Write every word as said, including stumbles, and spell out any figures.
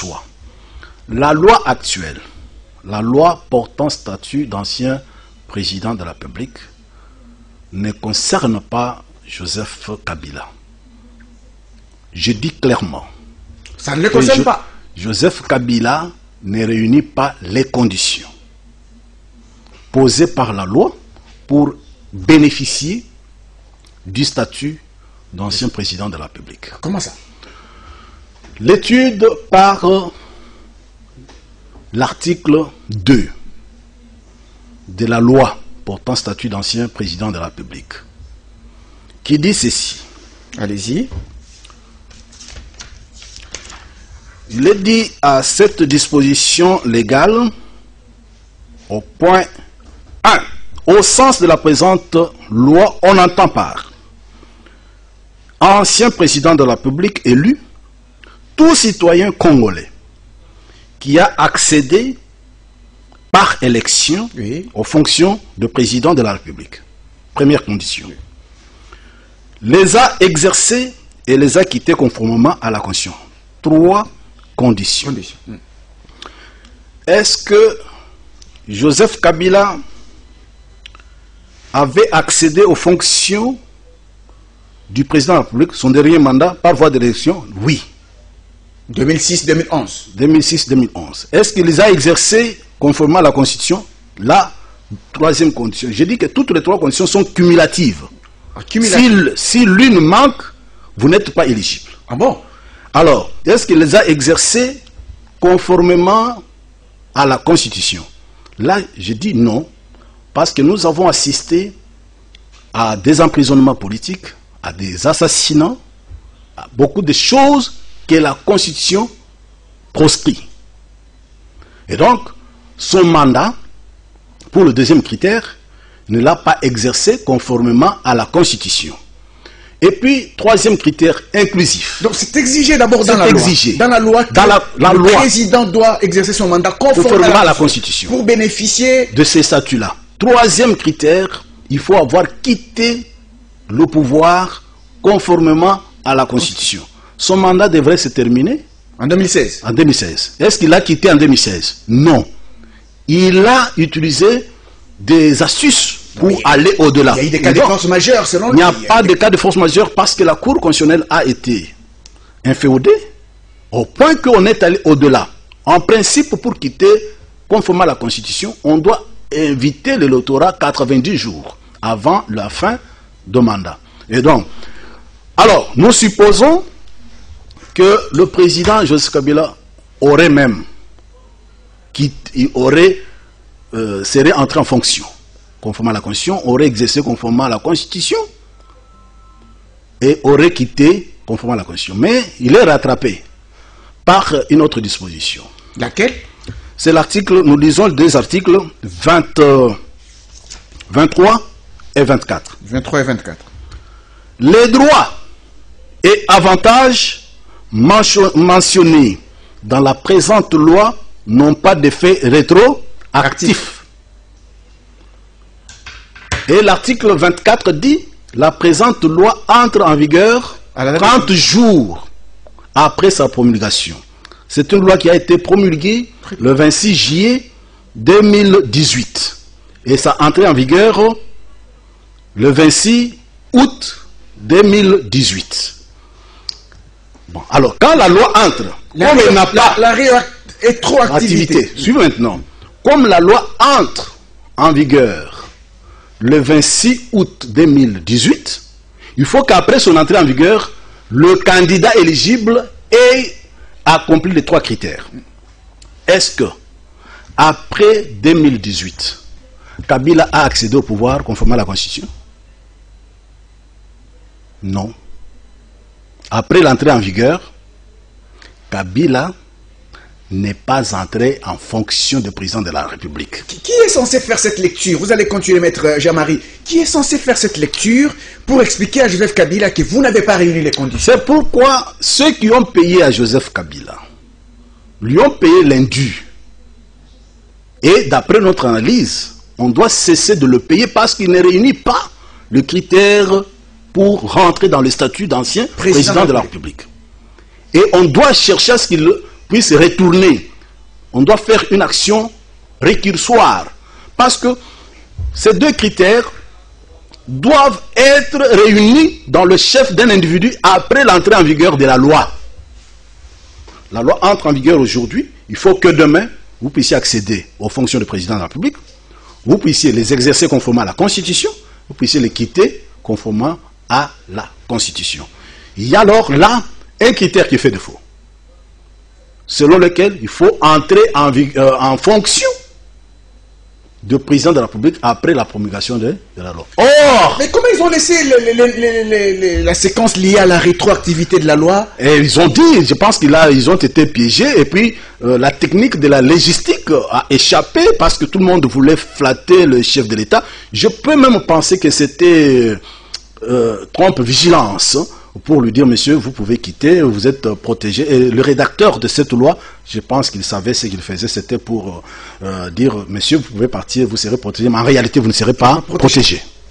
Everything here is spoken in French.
soit, la loi actuelle, la loi portant statut d'ancien président de la République, ne concerne pas Joseph Kabila. Je dis clairement. Ça ne le concerne jo pas. Joseph Kabila ne réunit pas les conditions posées par la loi pour bénéficier du statut d'ancien président de la République. Comment ça? L'étude par l'article deux de la loi portant statut d'ancien président de la République, qui dit ceci. Allez-y. Il est dit à cette disposition légale, au point un, au sens de la présente loi, on entend par ancien président de la République élu, tout citoyen congolais qui a accédé par élection oui. aux fonctions de président de la République. Première condition. Les a exercés et les a quittés conformément à la Constitution. Trois conditions. Condition. Est-ce que Joseph Kabila avait accédé aux fonctions du président de la République, son dernier mandat, par voie d'élection? Oui. deux mille six deux mille onze. deux mille six deux mille onze. Est-ce qu'il les a exercés conformément à la Constitution? La troisième condition. J'ai dit que toutes les trois conditions sont cumulatives. Ah, cumulative. Si, si l'une manque, vous n'êtes pas éligible. Ah bon? Alors, est-ce qu'il les a exercés conformément à la Constitution? Là, je dis non, parce que nous avons assisté à des emprisonnements politiques, à des assassinats, à beaucoup de choses que la Constitution proscrit. Et donc, son mandat, pour le deuxième critère, ne l'a pas exercé conformément à la Constitution. Et puis, troisième critère, inclusif. Donc c'est exigé d'abord dans la exigé. loi. Dans la loi, que dans la, la le loi, président doit exercer son mandat conformément, conformément à la Constitution. Pour bénéficier de ces statuts-là. Troisième critère, il faut avoir quitté le pouvoir conformément à la Constitution. Son mandat devrait se terminer en deux mille seize. En deux mille seize. Est-ce qu'il a quitté en deux mille seize? Non. Il a utilisé des astuces pour oui. aller au-delà. Il y a eu des cas de force majeure selon lui. Il n'y a pas de cas de force majeure parce que la Cour constitutionnelle a été inféodée au point qu'on est allé au-delà. En principe, pour quitter conformément à la Constitution, on doit inviter l'électorat quatre-vingt-dix jours avant la fin de mandat. Et donc, alors, nous supposons que le président Joseph Kabila aurait même quitté, aurait, euh, serait entré en fonction conformément à la Constitution, aurait exercé conformément à la Constitution et aurait quitté conformément à la Constitution. Mais il est rattrapé par une autre disposition. Laquelle? C'est l'article, nous lisons les deux articles vingt, euh, vingt-trois et vingt-quatre. vingt-trois et vingt-quatre. Les droits et avantages mentionnés dans la présente loi n'ont pas d'effet rétroactif. Et l'article vingt-quatre dit la présente loi entre en vigueur trente jours après sa promulgation. C'est une loi qui a été promulguée le vingt-six juillet deux mille dix-huit. Et ça a entré en vigueur le vingt-six août deux mille dix-huit. Bon, alors, quand la loi entre, la comme elle n'a pas la, la rétroactivité, suivez maintenant, comme la loi entre en vigueur le vingt-six août deux mille dix-huit, il faut qu'après son entrée en vigueur, le candidat éligible ait accompli les trois critères. Est-ce que, après deux mille dix-huit, Kabila a accédé au pouvoir conformément à la Constitution? Non. Après l'entrée en vigueur, Kabila n'est pas entré en fonction de président de la République. Qui, qui est censé faire cette lecture? Vous allez continuer, maître Jean-Marie. Qui est censé faire cette lecture pour expliquer à Joseph Kabila que vous n'avez pas réuni les conditions? C'est pourquoi ceux qui ont payé à Joseph Kabila lui ont payé l'indu. Et d'après notre analyse, on doit cesser de le payer parce qu'il ne réunit pas le critère pour rentrer dans le statut d'ancien président, président de la République. Et on doit chercher à ce qu'il puisse retourner. On doit faire une action récursoire. Parce que ces deux critères doivent être réunis dans le chef d'un individu après l'entrée en vigueur de la loi. La loi entre en vigueur aujourd'hui. Il faut que demain, vous puissiez accéder aux fonctions de président de la République, vous puissiez les exercer conformément à la Constitution, vous puissiez les quitter conformément à la Constitution. Il y a alors là un critère qui fait défaut, selon lequel il faut entrer en, euh, en fonction de président de la République après la promulgation de, de la loi. Or, mais comment ils ont laissé le, le, le, le, le, la séquence liée à la rétroactivité de la loi? Et ils ont dit, je pense qu'ils ils ont été piégés, et puis euh, la technique de la légistique a échappé parce que tout le monde voulait flatter le chef de l'État. Je peux même penser que c'était euh, trompe-vigilance, hein, pour lui dire, monsieur, vous pouvez quitter, vous êtes euh, protégé. Et le rédacteur de cette loi, je pense qu'il savait ce qu'il faisait, c'était pour euh, dire, monsieur, vous pouvez partir, vous serez protégé, mais en réalité, vous ne serez pas protégé. protégé.